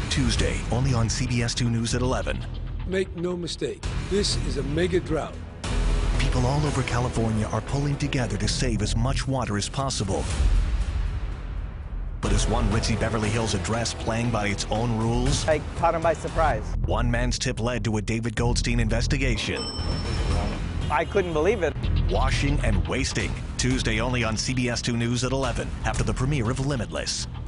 Tuesday, only on CBS 2 News at 11. Make no mistake, this is a mega drought. People all over California are pulling together to save as much water as possible. But is one ritzy Beverly Hills address playing by its own rules? I caught him by surprise. One man's tip led to a David Goldstein investigation. I couldn't believe it. Washing and wasting. Tuesday only on CBS 2 News at 11 after the premiere of Limitless.